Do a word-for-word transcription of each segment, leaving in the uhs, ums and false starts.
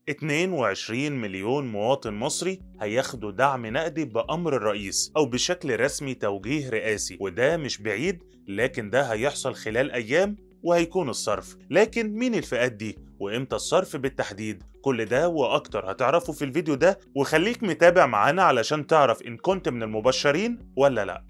اتنين وعشرين مليون مواطن مصري هياخدوا دعم نقدي بأمر الرئيس أو بشكل رسمي توجيه رئاسي، وده مش بعيد، لكن ده هيحصل خلال أيام وهيكون الصرف. لكن مين الفئات دي؟ وإمتى الصرف بالتحديد؟ كل ده وأكتر هتعرفوا في الفيديو ده، وخليك متابع معانا علشان تعرف إن كنت من المبشرين ولا لأ.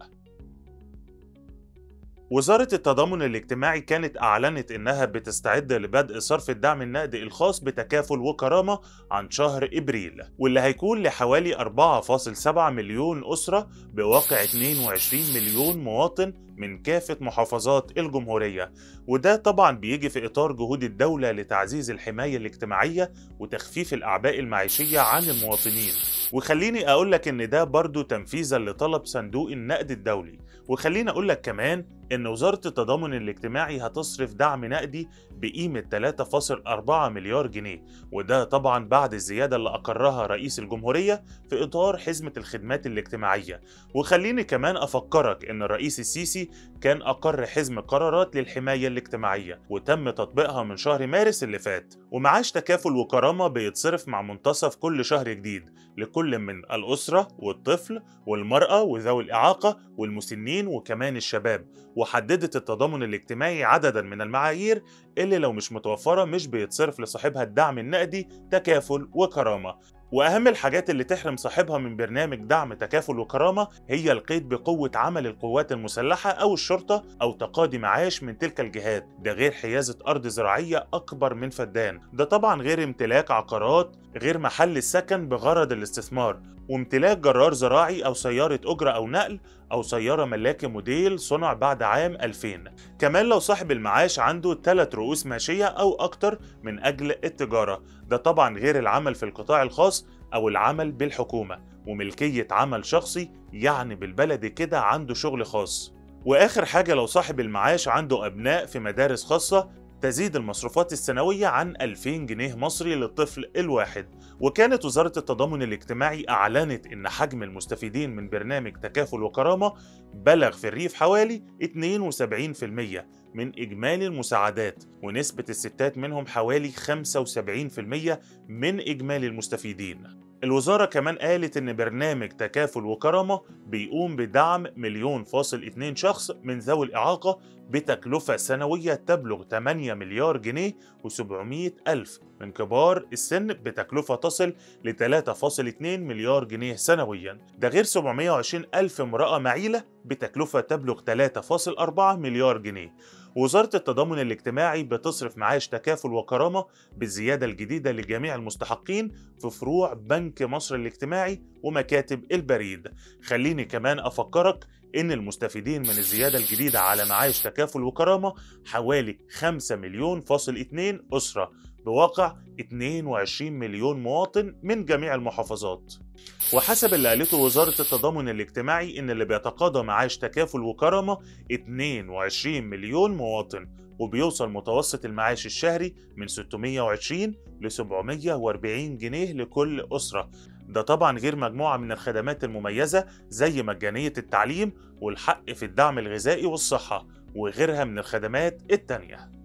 وزارة التضامن الاجتماعي كانت أعلنت إنها بتستعد لبدء صرف الدعم النقدي الخاص بتكافل وكرامة عن شهر إبريل، واللي هيكون لحوالي أربعة فاصلة سبعة مليون أسرة بواقع اتنين وعشرين مليون مواطن من كافة محافظات الجمهورية. وده طبعا بيجي في إطار جهود الدولة لتعزيز الحماية الاجتماعية وتخفيف الأعباء المعيشية عن المواطنين. وخليني أقول لك إن ده برضو تنفيذا لطلب صندوق النقد الدولي. وخليني أقول لك كمان إن وزارة التضامن الاجتماعي هتصرف دعم نقدي بقيمة ثلاثة فاصلة أربعة مليار جنيه، وده طبعا بعد الزيادة اللي أقرها رئيس الجمهورية في إطار حزمة الخدمات الاجتماعية. وخليني كمان أفكرك إن الرئيس السيسي كان أقر حزم قرارات للحماية الاجتماعية وتم تطبيقها من شهر مارس اللي فات. ومعاش تكافل وكرامة بيتصرف مع منتصف كل شهر جديد لكل من الأسرة والطفل والمرأة وذوي الإعاقة والمسنين وكمان الشباب. وحددت التضامن الاجتماعي عددا من المعايير اللي لو مش متوفرة مش بيتصرف لصاحبها الدعم النقدي تكافل وكرامة. وأهم الحاجات اللي تحرم صاحبها من برنامج دعم تكافل وكرامة هي القيد بقوة عمل القوات المسلحة أو الشرطة أو تقاضي معاش من تلك الجهات، ده غير حيازة أرض زراعية أكبر من فدان، ده طبعا غير امتلاك عقارات غير محل السكن بغرض الاستثمار، وامتلاك جرار زراعي أو سيارة أجرة أو نقل أو سيارة ملاكي موديل صنع بعد عام ألفين. كمان لو صاحب المعاش عنده ثلاث رؤوس ماشية أو أكتر من أجل التجارة، ده طبعا غير العمل في القطاع الخاص أو العمل بالحكومة، وملكية عمل شخصي يعني بالبلد كده عنده شغل خاص. وآخر حاجة لو صاحب المعاش عنده أبناء في مدارس خاصة تزيد المصروفات السنوية عن ألفين جنيه مصري للطفل الواحد. وكانت وزارة التضامن الاجتماعي أعلنت إن حجم المستفيدين من برنامج تكافل وكرامة بلغ في الريف حوالي اثنين وسبعين بالمئة من إجمالي المساعدات، ونسبة الستات منهم حوالي خمسة وسبعين بالمئة من إجمالي المستفيدين. الوزارة كمان قالت إن برنامج تكافل وكرامة بيقوم بدعم مليون فاصل اتنين شخص من ذوي الإعاقة بتكلفة سنوية تبلغ ثمانية مليار جنيه وسبعمائة ألف من كبار السن بتكلفة تصل ل ثلاثة فاصل اتنين مليار جنيه سنويا، ده غير سبعمائة وعشرين ألف امرأة معيلة بتكلفة تبلغ ثلاثة فاصل أربعة مليار جنيه. وزارة التضامن الاجتماعي بتصرف معاش تكافل وكرامة بالزيادة الجديدة لجميع المستحقين في فروع بنك مصر الاجتماعي ومكاتب البريد. خليني كمان أفكرك إن المستفيدين من الزيادة الجديدة على معاش تكافل وكرامة حوالي خمسة مليون فاصل اتنين أسرة بواقع اثنين وعشرين مليون مواطن من جميع المحافظات. وحسب اللي قالته وزارة التضامن الاجتماعي إن اللي بيتقاضى معاش تكافل وكرامة اثنين وعشرين مليون مواطن، وبيوصل متوسط المعاش الشهري من ستمائة وعشرين ل سبعمائة وأربعين جنيه لكل أسرة، ده طبعا غير مجموعة من الخدمات المميزة زي مجانية التعليم والحق في الدعم الغذائي والصحة وغيرها من الخدمات التانية.